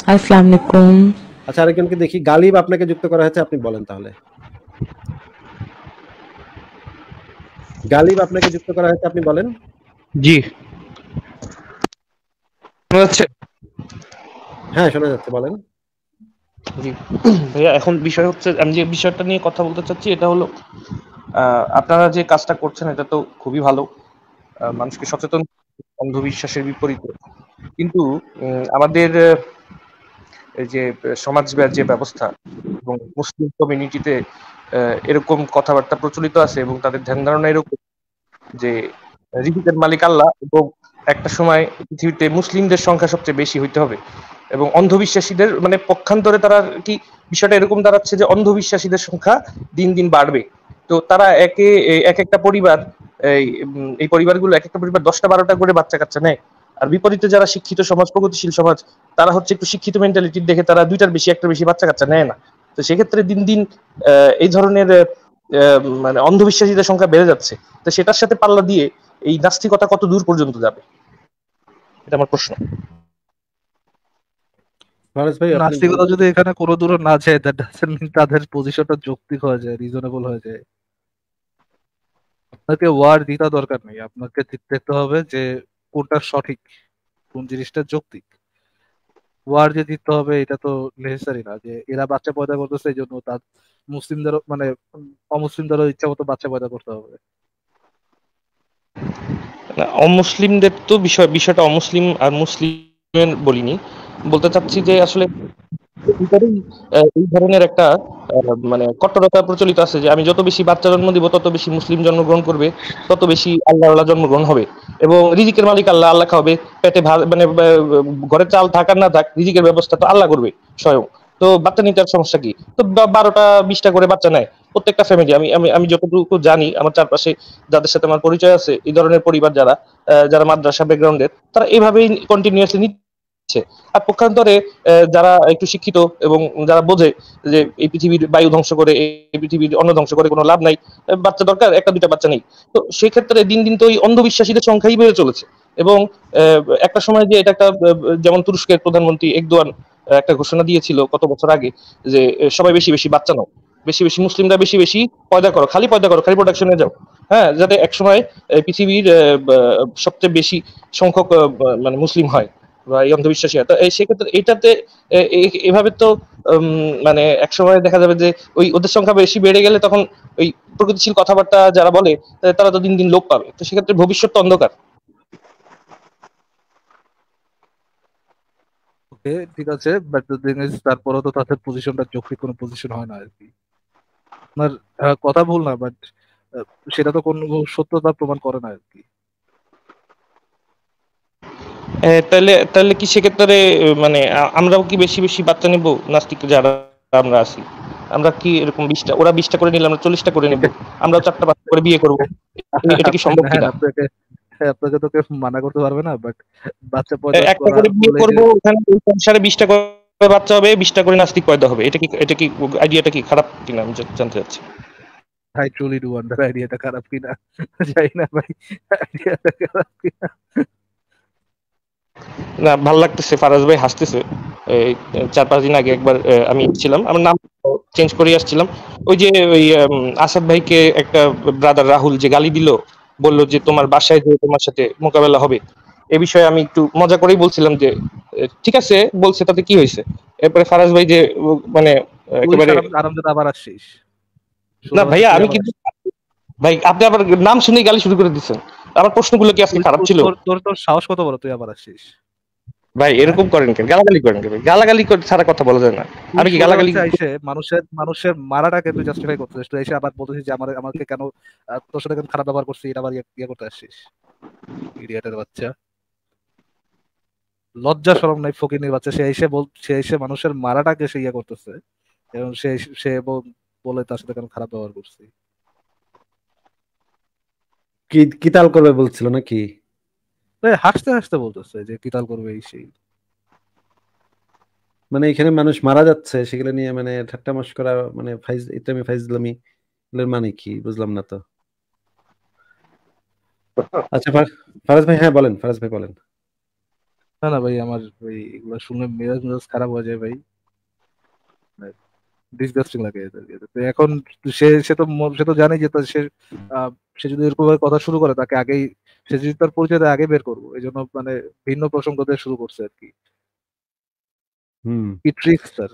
আসসালামু আলাইকুম। আচ্ছা, আরেকজনকে দেখি। গালিব আপনাকে যুক্ত করা হয়েছে, আপনি বলেন তাহলে। গালিব আপনাকে যুক্ত করা হয়েছে, আপনি বলেন। জি, শোনা যাচ্ছে? হ্যাঁ, শোনা যাচ্ছে, বলেন। জি ভাইয়া, এখন বিষয় হচ্ছে, আমি যে বিষয়টা নিয়ে কথা বলতে চাচ্ছি এটা হলো, আপনারা যে কাজটা করছেন এটা তো খুবই ভালো, মানুষকে সচেতন, অন্ধবিশ্বাসের বিপরীতে। কিন্তু আমাদের এই যে সমাজ যে ব্যবস্থা এবং মুসলিম কমিউনিটিতে এরকম কথাবার্তা প্রচলিত আছে এবং তাদের ধ্যান ধারণা এরকম যে রিজিকের মালিক আল্লাহ, এবং একটা সময় পৃথিবীতে মুসলিমদের সংখ্যা সবচেয়ে বেশি হইতে হবে, এবং অন্ধবিশ্বাসীদের মানে পক্ষান্তরে তারা কি বিষয়টা এরকম দাঁড়াচ্ছে যে অন্ধবিশ্বাসীদের সংখ্যা দিন দিন বাড়বে। তো তারা এক একটা পরিবার, এই পরিবারগুলো এক একটা পরিবার 10টা 12টা করে বাচ্চা কাচ্চা নেয়। আর বিপরীতে যারা শিক্ষিত সমাজ, প্রগতিশীল সমাজ, তারা হচ্ছে একটু শিক্ষিত মেন্টালিটির দেখে তারা 2টার বেশি, 1টার বেশি বাচ্চা কাচ্চা নেয় না। তো সেক্ষেত্রে দিন দিন এই ধরনের মানে অন্ধবিশ্বাসীদের সংখ্যা বেড়ে যাচ্ছে। তো সেটার সাথে পাল্লা দিয়ে এই নাস্তিকতা কত দূর পর্যন্ত যাবে, এটা আমার প্রশ্ন। ফারাজ ভাই, আপনি নাস্তিকতা বলবেন। যদি এখানে কোনো দূরে না যায়, দ্যাট ডাজন্ট মিন তাদের পজিশনটা যৌক্তিক হয়ে যায়, রিজনেবল হয়ে যায়। আপনাকে ওয়ার্ড দিতে দরকার নেই, আপনাকে দেখতে হবে যে কোনটা সঠিক, কোন জিনিসটা যৌক্তিক। ওয়ার্ড যে দিতে হবে এটা তো নেসেসারি না যে এরা বাচ্চা পয়দা করতেছে এই জন্য তার মুসলিমদেরও মানে অমুসলিমদেরও ইচ্ছা মতো বাচ্চা পয়দা করতে হবে। না, অমুসলিমদের তো বিষয়টা অমুসলিম আর মুসলিমের বলিনি, বলতে চাচ্ছি যে আসলে ভিতরেই এই ধরনের একটা মানে কট্টরতা প্রচলিত আছে যে আমি যত বেশি বাচ্চা জন্ম দিব তত বেশি মুসলিম জন্মগ্রহণ করবে, তত বেশি আল্লাহ জন্মগ্রহণ হবে, এবং রিজিকের মালিক আল্লাহ, আল্লাহ খাওয়াবে, পেটে ভাত মানে ঘরে চাল থাক আর না থাক রিজিকের ব্যবস্থা তো আল্লাহ করবে স্বয়ং। তো বাচ্চা নিতে আর সমস্যা কি? তো 12টা 20টা করে বাচ্চা নেয় প্রত্যেকটা ফ্যামিলি। আমি আমি আমি যতটুকু জানি আমার চারপাশে যাদের সাথে আমার পরিচয় আছে, এই ধরনের পরিবার যারা যারা মাদ্রাসা ব্যাকগ্রাউন্ডের, তারা এইভাবেই কন্টিনিউয়াসলি নিচ্ছে। আর পক্ষান্তরে যারা একটু শিক্ষিত এবং যারা বোঝে যে এই পৃথিবীর বায়ু ধ্বংস করে, এই পৃথিবীর অন্ন ধ্বংস করে কোনো লাভ নাই, বাচ্চা দরকার 1টা 2টা বাচ্চা নেই। তো সেক্ষেত্রে দিন দিন তো এই অন্ধবিশ্বাসীদের সংখ্যাই বেড়ে চলেছে। এবং একটা সময় যে এটা একটা যেমন তুরস্কের প্রধানমন্ত্রী একদোয়ান একটা ঘোষণা দিয়েছিল কত বছর আগে যে সবাই বেশি বেশি বাচ্চা নাও, বেশি বেশি মুসলিমরা বেশি বেশি পয়দা করো, খালি পয়দা করো, খালি প্রোডাকশনে যাও। হ্যাঁ, যাতে একসময় পৃথিবীর সবচেয়ে বেশি সংখ্যক মানে মুসলিম হয় বা এই অন্ধবিশ্বাসী হয়। তো সেক্ষেত্রে এটাতে এভাবে তো মানে একসময় দেখা যাবে যে ওই ওদের সংখ্যা বেশি বেড়ে গেলে তখন ওই প্রগতিশীল কথাবার্তা যারা বলে তারা তো দিন দিন লোপ পাবে। তো সেক্ষেত্রে ভবিষ্যৎ তো অন্ধকার। ওকে, ঠিক আছে, বাট দ্য থিং ইজ তারপরেও তো তাদের পজিশনটা যৌক্তিক কোনো পজিশন হয় না আর কি। আপনার কথা ভুল না, বাট সেটা তো কোনো সত্যতা প্রমাণ করে না আর কি। তাহলে তাহলে কি সেক্ষেত্রে মানে আমরাও কি বেশি বেশি বাচ্চা নিব? নাস্তিক যারা আমরা আছি, আমরা কি এরকম 20টা, ওরা 20টা করে নিলে আমরা 40টা করে নেব, আমরাও 4টা 5টা করে বিয়ে করব? এটা কি আপনি সম্ভব নেন, কিনা? আপনাকে তো কেউ মানা করতে পারবে না, বাট বাচ্চা পয়দা একটা করে বিয়ে করলে যে করবো, ওখানে ওই সংসারে 20টা করে বাচ্চা হবে, 20টা করে নাস্তিক পয়দা হবে। এটা কি আইডিয়াটা কি খারাপ কিনা আমি জানতে চাচ্ছি। আই ট্রুলি ডু ওয়ান্ডার আইডিয়াটা খারাপ কিনা। জানি না ভাই, আইডিয়াটা খারাপ কিনা। না, ভাল লাগতেছে, ফারাজ ভাই হাসতেছে। এই 4-5 দিন আগে একবার আমি ছিলাম, আমার নাম চেঞ্জ করে আসছিলাম। ওই যে ওই আসাদ ভাইকে একটা ব্রাদার রাহুল যে গালি দিল, বললো যে তোমার বাসায় যে তোমার সাথে মোকাবেলা হবে, এ বিষয়ে আমি একটু মজা করেই বলছিলাম যে ঠিক আছে বলছে, তাতে কি হয়েছে? এরপরে ফারাজ ভাই যে মানে তুই একেবারে, আরামজাদা আবার আসছিস, না শুরু হয়েছে, ভাইয়া তুই আমি আবার কিন্তু, আসছিস। ভাই আপনি আবার নাম শুনেই গালি শুরু করে দিচ্ছেন। আমার প্রশ্নগুলো কি আজকে তুই খারাপ তোর ছিল? তোর তোর তোর সাহস কত বড়, তুই আবার আসছিস? ভাই হ্যাঁ, এরকম করেন কেন? গালাগালি করেন কেন? গালাগালি ছাড়া কথা বলা যায় না। তুই আমি কি সোজা গালাগালি? হচ্ছে আইসে মানুষের মানুষের মারাটাকে তুই জাস্টিফাই করতেছিস, তুই এসে আবার বলতেছিস যে আমাকে কেন তোর সাথে কেন খারাপ ব্যবহার করছিস, এটা আবার ইয়ে করতে আসছিস। ইডিয়েটের বাচ্চা, লজ্জা শরম নাই ফকিনীর বাচ্চা, সে এসে মানুষের মারাটাকে সে ইয়ে করতেছে, এবং সে বলে তার সাথে কেন খারাপ ব্যবহার করছি। কি কিতাল করবে বলছিল নাকি? হাসতে হাসতে বলতেছে যে কিতাল করবে এই সেই। মানে এখানে মানুষ মারা যাচ্ছে, সেগুলো নিয়ে মানে ঠাট্টা মশকরা, মানে ইসলামী ফাইজলামি, এগুলোর মানে কি বুঝলাম না তো। আচ্ছা, ফারাজ ভাই, হ্যাঁ বলেন, ফারাজ ভাই বলেন। না না ভাই, আমার ভাই এগুলো শুনলে মেজাজ মেজাজ খারাপ হয়ে যায় ভাই, ডিসগাস্টিং লাগে এদেরকে। তো এখন সে সে তো সে তো জানে যে সে আহ, সে যদি এরকম ভাবে কথা শুরু করে তাকে আগেই, সে যদি তার পরিচয় দেয় আগে বের করবো, এই জন্য মানে ভিন্ন প্রসঙ্গ দিয়ে শুরু করছে আর কি। হুম। কি ট্রিক্স স্যার।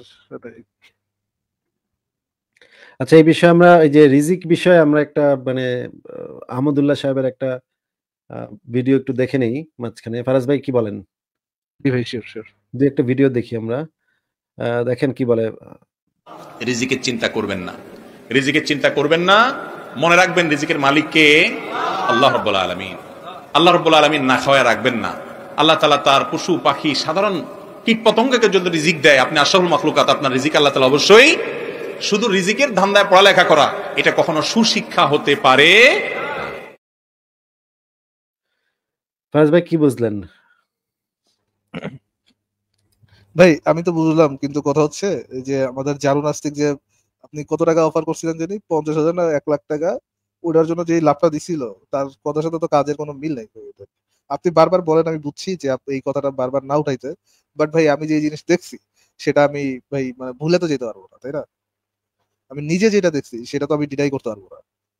আচ্ছা, এই বিষয়ে আমরা এই যে রিজিক বিষয়ে আমরা একটা মানে আহমদুল্লাহ সাহেবের একটা ভিডিও একটু দেখে নেই মাঝখানে। ফারাজ ভাই কি বলেন? জি ভাই, শিওর শিওর। দুই একটা ভিডিও দেখি আমরা, দেখেন কি বলে। রিজিকের চিন্তা করবেন না, রিজিকের চিন্তা করবেন না, মনে রাখবেন রিজিকের মালিক কে? আল্লাহ রাব্বুল আলামিন। আল্লাহ রাব্বুল আলামিন না খাওয়ায় রাখবেন না। আল্লাহ তাআলা তার পশু পাখি সাধারণ কীট পতঙ্গকে যদি রিজিক দেয়, আপনি আশরাফুল মাখলুকাত, আপনার রিজিক আল্লাহ তাআলা অবশ্যই। শুধু রিজিকের ধান্দায় পড়ালেখা করা এটা কখনো সুশিক্ষা হতে পারে। ফারাজ ভাই কি বুঝলেন? ভাই আমি তো বুঝলাম, কিন্তু কথা হচ্ছে এই যে আমাদের জারু নাস্তিক যে আপনি কত টাকা অফার করছিলেন জানি, 50,000 না 1,00,000 টাকা, ওটার জন্য যে লাভটা দিছিল তার কথার সাথে তো কাজের কোনো মিল নাই। আপনি বারবার বলেন, আমি বুঝছি যে আপনি এই কথাটা বারবার না উঠাইতে, বাট ভাই আমি যে জিনিস দেখছি সেটা আমি ভাই মানে ভুলে তো যেতে পারবো না, তাই না? আমি নিজে যেটা দেখছি সেটা তো আমি ডিনাই করতে পারবো না।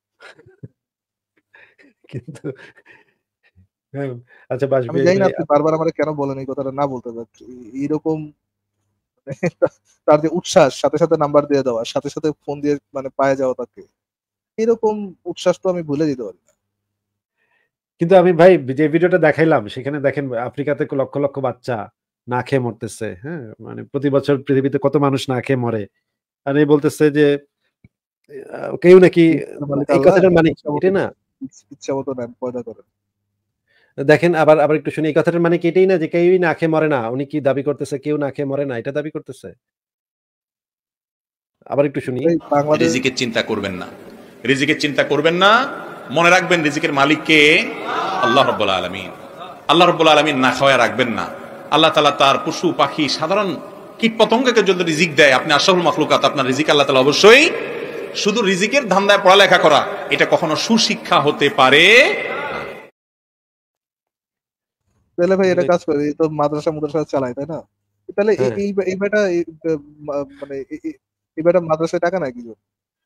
কিন্তু হ্যাঁ, আচ্ছা বাসবি আমি জানি না ভাই, আপনি বারবার আমার কেন বলেন এই কথাটা না বলতে, বাট এইরকম তার যে উচ্ছ্বাস, সাথে সাথে নাম্বার দিয়ে দেওয়া, সাথে সাথে ফোন দিয়ে মানে পায়ে যাওয়া তাকে, এরকম উচ্ছ্বাস তো আমি ভুলে দিতে পারি না। কিন্তু আমি ভাই যে ভিডিওটা দেখাইলাম সেখানে দেখেন আফ্রিকাতে লক্ষ লক্ষ বাচ্চা না খেয়ে মরতেছে। হ্যাঁ, মানে প্রতি বছর পৃথিবীতে কত মানুষ না খেয়ে মরে। আর এই বলতেছে যে কেউ নাকি, মালিক এই আল্লাহ, কথাটার মানে কি? ইচ্ছা মতো এটাই না? ইচ্ছা মতো নেন, পয়দা করেন। দেখেন আবার আবার একটু শুনি, এই কথাটার মানে কি এটাই না যে কেউই না খেয়ে মরে না? উনি কি দাবি করতেছে কেউ না খেয়ে মরে না, এটা দাবি করতেছে? আবার একটু শুনি। এই বাংলাদেশ, রিজিকের চিন্তা করবেন না, রিজিকের চিন্তা করবেন না, মনে রাখবেন রিজিকের মালিক কে? আল্লাহ রাব্বুল আলামিন। আল্লাহ রাব্বুল আলামিন না খাওয়ায় রাখবেন না। আল্লাহ তাআলা তার পশু পাখি সাধারণ কীট পতঙ্গকে যদি রিজিক দেয়, আপনি আশরাফুল মাখলুকাত, আপনার রিজিক আল্লাহ তাআলা অবশ্যই। শুধু রিজিকের ধান্দায় পড়ালেখা করা এটা কখনো সুশিক্ষা হতে পারে। তাহলে ভাই এটা কাজ করে, এই তো মাদ্রাসা মাদ্রাসা চালায়, তাই না? তাহলে এই হ্যাঁ, এই এই বেটা মানে এই বেটা মাদ্রাসায় টাকা নাই কিছু।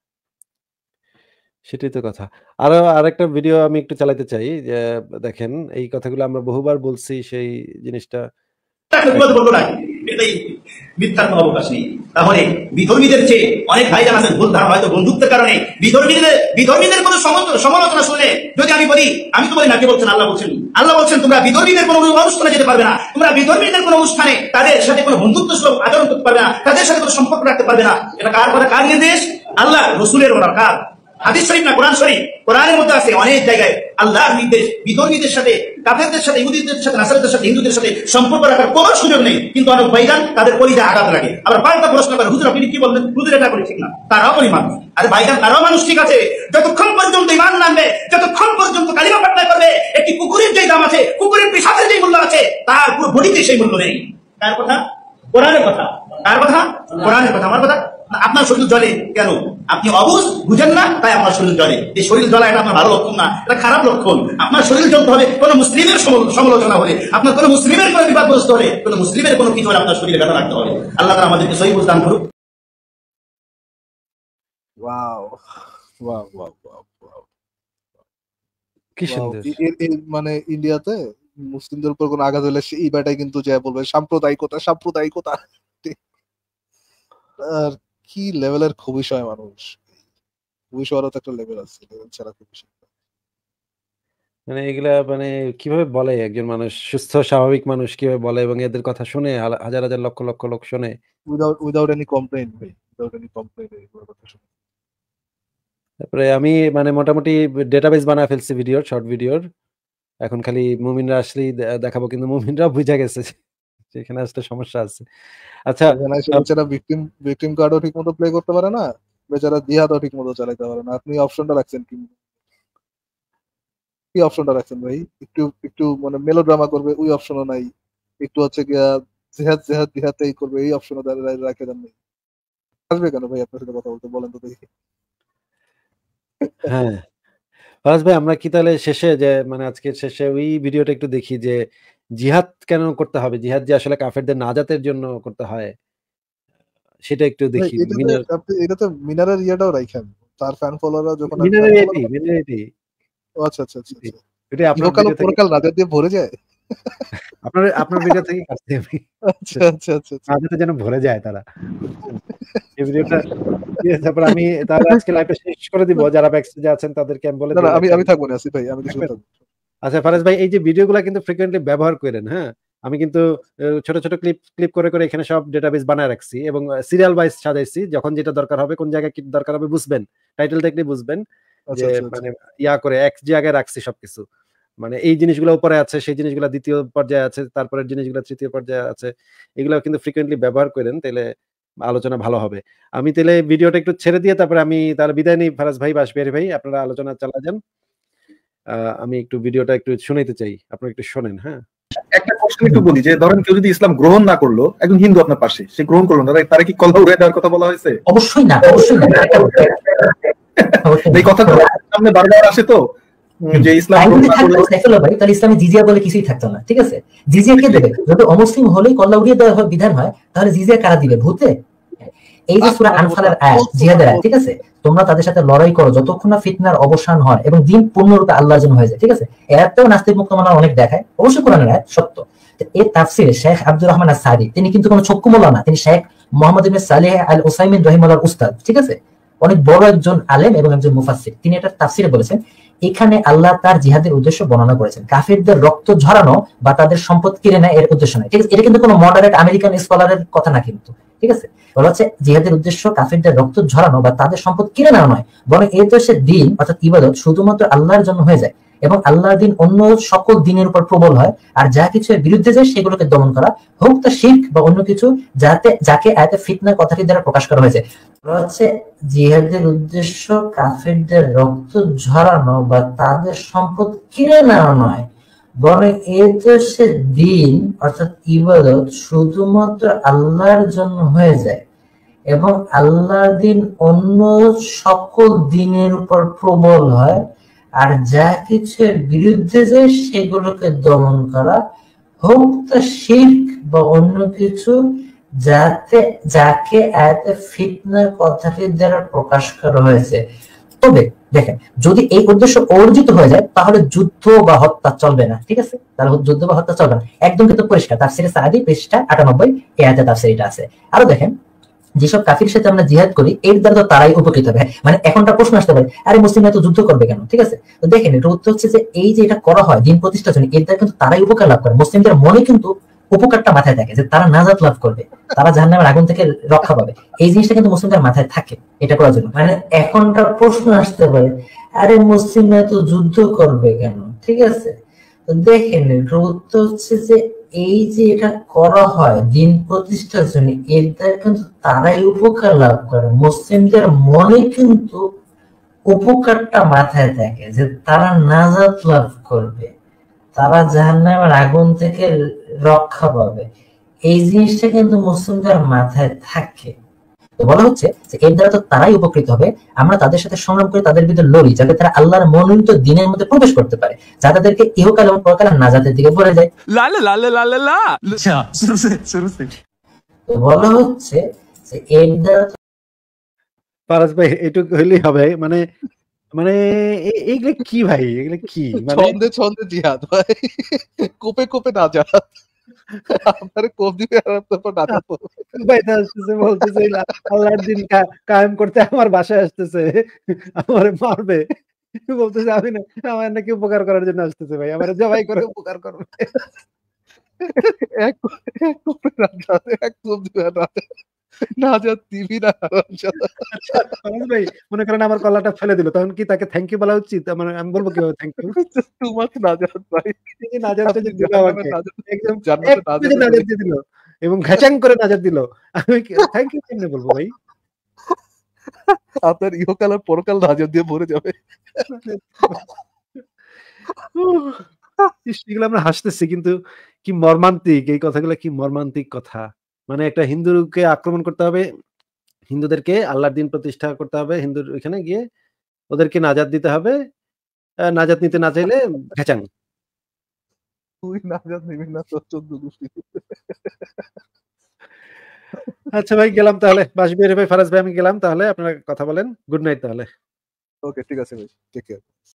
সেটাই তো কথা। আরো আরেকটা ভিডিও আমি একটু চালাতে চাই যে দেখেন, এই কথাগুলো আমরা বহুবার বলছি সেই জিনিসটা। প্রতিবাদ করবো না, এটাই মিথ্যার কোনো অবকাশ নেই। তাহলে বিধর্মীদের চেয়ে অনেক ভাইজান আছেন ভুল ধারণা, হয়তো বন্ধুত্বের কারণে বিধর্মীদের কোনো সমালোচনা শুনে যদি আমি বলি, আমি তো বলি না, কে বলছেন? আল্লাহ বলছেন। আল্লাহ বলছেন তোমরা বিধর্মীদের কোনো অনুষ্ঠানে যেতে পারবে না, তোমরা বিধর্মীদের কোনো অনুষ্ঠানে তাদের সাথে কোনো বন্ধুত্ব সুলভ আচরণ করতে পারবে না, তাদের সাথে কোনো সম্পর্ক রাখতে পারবে না। এটা কার কথা, কার নির্দেশ? আল্লাহ রসুলের কথা, কার? হাদিস শরীফ না কোরআন শরীফ? কোরআনের মধ্যে আছে অনেক জায়গায় আল্লাহর নির্দেশ, বিধর্মীদের সাথে, কাফেরদের সাথে, ইহুদিদের সাথে, নাসারাদের সাথে, হিন্দুদের সাথে সম্পর্ক রাখার কোনো সুযোগ নেই। কিন্তু অনেক ভাইজান তাদের কলিজা আঘাত লাগে, আবার পাল্টা প্রশ্ন করে, হুজুর আপনি কি বলবেন? হুজুর এটা করে ঠিক না, তারাও পরিমাণ। আরে ভাইজান, তারাও মানুষ, ঠিক আছে, যতক্ষণ পর্যন্ত ইমান নামবে, যতক্ষণ পর্যন্ত কালিমা পাঠনা করবে, একটি কুকুরের যে দাম আছে, কুকুরের পেশাবের যে মূল্য আছে, তার পুরো বডিতে সেই মূল্য নেই। কার কথা? কোরআনের কথা। কার কথা? কোরআনের কথা। আমার কথা? আপনার শরীর জ্বলে কেন? আপনি অবুঝ, বুঝেন না, তাই আপনার শরীর জ্বলে। এই শরীর জ্বলা এটা আপনার ভালো লক্ষণ না, এটা খারাপ লক্ষণ। আপনার শরীর জ্বলতে হবে কোন মুসলিমের সমালোচনা হলে, আপনার কোন মুসলিমের কোন বিবাদগ্রস্ত হলে, কোন মুসলিমের কোনো কিছু হলে আপনার শরীরে ব্যথা রাখতে হবে। আল্লাহ তাআলা আমাদেরকে সহিহ বুঝ দান করুক। Wow wow wow wow wow কি ওয়াও। সুন্দর! মানে ইন্ডিয়াতে মুসলিমদের উপর কোনো আঘাত হলে এই বেটাই কিন্তু যে বলবে সাম্প্রদায়িকতা সাম্প্রদায়িকতা। আর কি লেভেলের খুবই সয় মানুষ, খুবই সহারও তো একটা লেভেল আছে, লেভেল ছাড়া খুবই। মানে এগুলা মানে কিভাবে বলে একজন মানুষ, সুস্থ স্বাভাবিক মানুষ কিভাবে বলে, এবং এদের কথা শুনে হাজার হাজার লক্ষ লক্ষ লোক শুনে। উইদাউট এনি কমপ্লেইন ভাই, উইদাউট এনি কমপ্লেইন এগুলোর কথা শুনে। তারপরে আমি মানে মোটামুটি ডেটাবেস বানায় ফেলছি ভিডিওর, শর্ট ভিডিওর। এখন খালি মুমিনরা আসলেই দেখাবো, কিন্তু মুমিনরাও বুঝা গেছে যে এখানে আসলে সমস্যা আছে। আচ্ছা, এখানে এসে বেচারা ভিকটিম কার্ডও ঠিক মতো প্লে করতে পারে না, বেচারা জিহাদও ঠিক মতো চালাতে পারে না। আপনি অপশনটা রাখছেন কি? কি অপশনটা রাখছেন ভাই? একটু একটু মানে মেলোড্রামা করবে, ওই অপশনও নাই। একটু হচ্ছে গিয়া জেহাদ জেহাদ জিহাদই করবে, এই অপশনও রাখে দেন নাই। আসবে কেন ভাই আপনার সাথে কথা বলতে, বলেন তো দেখি। হ্যাঁ, ফারাজ ভাই আমরা কি তাহলে শেষে যে মানে আজকের শেষে ওই ভিডিওটা একটু দেখি যে জিহাদ কেন করতে হবে, জিহাদ যে আসলে কাফেরদের নাজাতের জন্য করতে হয়, সেটা একটু দেখি। এটাতে মিনারের ইয়েটাও রাখেন, তার ফ্যান ফলোয়াররা যখন মিনারিটি আচ্ছা আচ্ছা আচ্ছা এটি আচ্ছা, এটা আপনার ইহকাল ও ভিডিও থেকে, পরকাল রাজা দিয়ে ভরে যায়। আপনার ভিডিও থেকে কাটছি আমি। আচ্ছা আচ্ছা আচ্ছা আচ্ছা। নাজাতে যেন ভরে যায় তারা, বুঝছেন? এই ভিডিওটা তারপর আমি তাহলে আজকে লাইভটা শেষ করে দিব, যারা ব্যাকস্টেজে আছেন তাদেরকে আমি বলে না দিই না, লাইভটা। আমি থাকবো না আসিফ ভাই, আমি কিছু থাকবো। আচ্ছা ফারাজ ভাই, এই যে ভিডিওগুলো কিন্তু ফ্রিকোয়েন্টলি ব্যবহার করেন, হ্যাঁ? আমি কিন্তু ছোট ছোট ক্লিপ করে করে এখানে সব ডেটাবেস বানায় রাখছি এবং সিরিয়াল ওয়াইজ সাজাইছি, যখন যেটা দরকার হবে, কোন জায়গায় কি দরকার হবে বুঝবেন, টাইটেল দেখলে বুঝবেন যে আচ্ছা আচ্ছা আচ্ছা। মানে ইয়া করে এক জায়গায় রাখছি সবকিছু। মানে এই জিনিসগুলো উপরে আছে, সেই জিনিসগুলো দ্বিতীয় পর্যায়ে আছে, তারপরের জিনিসগুলো তৃতীয় পর্যায়ে আছে। এগুলো কিন্তু ফ্রিকোয়েন্টলি ব্যবহার করেন, তাহলে আলোচনা ভালো হবে। আমি তাহলে ভিডিওটা একটু ছেড়ে দিয়ে তারপরে আমি তাহলে বিদায় নিই। ফারাজ ভাই, বাসবিহারী ভাই, আপনারা আলোচনা চালা যান। আমি একটু ভিডিওটা একটু শুনাইতে চাই, আপনারা একটু শোনেন। হ্যাঁ, একটা কোশ্চেন একটু বলি, যে ধরেন কেউ যদি ইসলাম গ্রহণ না করলো, একজন হিন্দু আপনার পাশে, সে গ্রহণ করলো না, তারা কি কলহ উড়িয়ে দেওয়ার কথা বলা হয়েছে? অবশ্যই না, অবশ্যই না। এই কথাটা সামনে বারবার আসে তো, যে ইসলাম গ্রহণ না করলো, ভাই তাহলে ইসলামে জিজিয়া বলে কিছুই থাকতো না, ঠিক আছে? জিজিয়া কে দেবে? যদি অমুসলিম হলেই কল্লা উড়িয়ে দেওয়া বিধান হয়, তাহলে জিজিয়া কারা দিবে? ভূতে? এই যে সূরা আনফালের আয়াত, জিহাদের আয়াত, ঠিক আছে? তোমরা তাদের সাথে লড়াই করো যতক্ষণ না ফিতনার অবসান হয় এবং দিন পূর্ণরূপে আল্লাহর জন্য হয়ে যায়, ঠিক আছে? এরটাও নাস্তিক মুক্ত মানা অনেক দেখায়, অবশ্যই কোরআনের আয়াত সত্য। এর তাফসিরে শেখ আব্দুর রহমান আস-সাদি, তিনি কিন্তু কোনো চক্ষু মোল্লা না, তিনি শেখ মোহাম্মদ ইবনে সালেহ আল উসাইমিন রাহিমাহুল্লাহর উস্তাদ, ঠিক আছে? অনেক বড় একজন আলেম এবং একজন মুফাসসির। তিনি এটা তাফসিরে বলেছেন, এখানে আল্লাহ তার জিহাদের উদ্দেশ্য বর্ণনা করেছেন, কাফিরদের রক্ত ঝরানো বা তাদের সম্পদ কিনে নেয় এর উদ্দেশ্য নয়, ঠিক আছে? এটা কিন্তু কোনো মডারেট আমেরিকান স্কলারের কথা না, কিন্তু ঠিক আছে? বলা হচ্ছে জিহাদের উদ্দেশ্য কাফিরদের রক্ত ঝরানো বা তাদের সম্পদ কিনে নেওয়া নয়, বরং এই দেশের দিন অর্থাৎ ইবাদত শুধুমাত্র আল্লাহর জন্য হয়ে যায় এবং আল্লাহর দিন অন্য সকল দিনের উপর প্রবল হয়, আর যা কিছু এর বিরুদ্ধে যায় সেগুলোকে দমন করা, হোক তা শিরক বা অন্য কিছু, যাকে আয়াতে ফিতনার কথাটি দ্বারা প্রকাশ করা হয়েছে। হচ্ছে জিহাদের উদ্দেশ্য কাফিরদের রক্ত ঝরানো বা তাদের সম্পদ কিনে নেওয়া নয়, বরং এই দেশের দিন অর্থাৎ ইবাদত শুধুমাত্র আল্লাহর জন্য হয়ে যায় এবং আল্লাহর দিন অন্য সকল দিনের উপর প্রবল হয়, আর যা কিছু বিরুদ্ধে যায় সেগুলোকে দমন করা, হোক তা শিরক বা অন্য কিছু, যাকে আয়াতে ফিতনার কথাটির দ্বারা প্রকাশ করা হয়েছে। তবে দেখেন, যদি এই উদ্দেশ্য অর্জিত হয়ে যায় তাহলে যুদ্ধ বা হত্যা চলবে না, ঠিক আছে? তাহলে যুদ্ধ বা হত্যা চলবে না, একদম কিন্তু পরিষ্কার। তাফসীরে সাদি পৃষ্ঠা 98 এই আয়াতে তাফসীর এটা আছে। আরো দেখেন, যেসব কাফির সাথে আমরা জিহাদ করি এর দ্বারা তো তারাই উপকৃত হবে। মানে এখনটা প্রশ্ন আসতে পারে, আরে মুসলিমরা তো যুদ্ধ করবে কেন, ঠিক আছে? তো দেখেন, এটা উত্তর হচ্ছে যে এই যে এটা করা হয় দিন প্রতিষ্ঠার জন্য, এর দ্বারা কিন্তু তারাই উপকার লাভ করে। মুসলিমদের মনে কিন্তু উপকারটা মাথায় থাকে যে তারা নাজাত লাভ করবে, তারা জাহান্নামের আগুন থেকে রক্ষা পাবে, এই জিনিসটা কিন্তু মুসলিমদের মাথায় থাকে এটা করার জন্য। মানে এখনটা প্রশ্ন আসতে পারে, আরে মুসলিমরা তো যুদ্ধ করবে কেন, ঠিক আছে? তো দেখেন, এটার উত্তর হচ্ছে যে এই যে এটা করা হয় দিন প্রতিষ্ঠার জন্য, এর দ্বারা কিন্তু তারাই উপকার লাভ করে। মুসলিমদের মনে কিন্তু উপকারটা মাথায় থাকে যে তারা নাজাত লাভ করবে, তারা জাহান্নামের আগুন থেকে রক্ষা পাবে, এই জিনিসটা কিন্তু মুসলিমদের মাথায় থাকে। তো বলা হচ্ছে যে এর দ্বারা তো তারাই উপকৃত হবে, আমরা তাদের সাথে সংগ্রাম করে তাদের বিরুদ্ধে লড়ি যাতে তারা আল্লাহর মনোনীত দিনের মধ্যে প্রবেশ করতে পারে, যা তাদেরকে ইহকাল এবং পরকালে নাজাতের দিকে পড়ে যায়। তো বলা হচ্ছে যে এর দ্বারা ফারাজ ভাই এটুকু হইলেই হবে। মানে মানে এইগুলো কি ভাই, এগুলো কি? মানে ছন্দে ছন্দে জিহাদ ভাই, কোপে কোপে নাজাত। আপনারে কোপ দিবে আর তারপর নাজাত পাবে। ভাই বলতেছে আল্লাহর দিন কায়েম করতে আমার বাসায় আসতেছে, আমারে মারবে, বলতেছে আমি না, আমার নাকি উপকার করার জন্য আসতেছে ভাই, আমার জবাই করে উপকার করবে। এক কোপে নাজাত, এক কোপ দিবে নাজাত দিবি না। ভাই মনে করেন আমার কলাটা ফেলে দিল, তখন কি তাকে থ্যাংক ইউ বলা উচিত? আমি বলবো কিভাবে থ্যাংক ইউ? তোমার নাজাত ভাই, নাজাতটা যে দিল আমাকে, একদম নাজাত দিয়ে দিল এবং ঘাচাং করে নাজাত দিল, আমি থ্যাংক ইউ কেমনে বলবো ভাই? আপনার ইহকাল আর পরকাল নাজাত দিয়ে ভরে যাবে। এগুলো আমরা হাসতেছি, কিন্তু কি মর্মান্তিক এই কথাগুলো, কি মর্মান্তিক কথা। মানে একটা হিন্দুকে আক্রমণ করতে হবে, হিন্দুদেরকে আল্লাহর দিন প্রতিষ্ঠা করতে হবে, হিন্দুর ওইখানে গিয়ে ওদেরকে নাজাত দিতে হবে, নাজাত নিতে না চাইলে ঘেচাং। তুই নাজাত নিবি না তোর 14 গোষ্ঠী। আচ্ছা ভাই, গেলাম তাহলে। বাসবিহারী ভাই, ফারাজ ভাই, আমি গেলাম তাহলে। আপনারা কথা বলেন। গুড নাইট তাহলে। ওকে, ঠিক আছে ভাই, টেক কেয়ার।